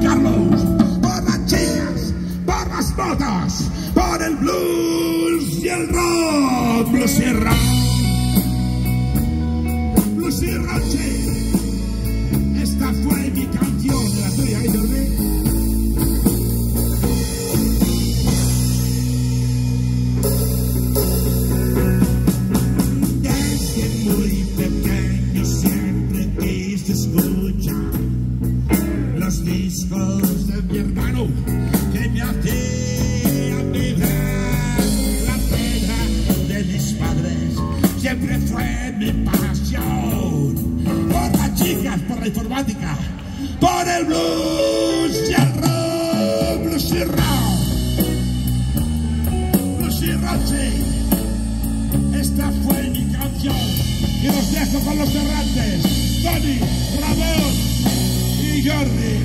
Carlos, por las chicas, por las motos, por el blues y el rock, blues y rock, blues y rock, sí. Esta fue mi canción, la tuya, ¿eh, Jordi? Desde muy pequeño siempre quise escuchar los discos de mi hermano que me hacían vibrar. La pena de mis padres siempre fue mi pasión. Por las chicas, por la informática, por el blues y el rock, blues y rock, blues y rock, sí. Esta fue mi canción y los dejo con los errantes, Tony, Ramón y Jordi.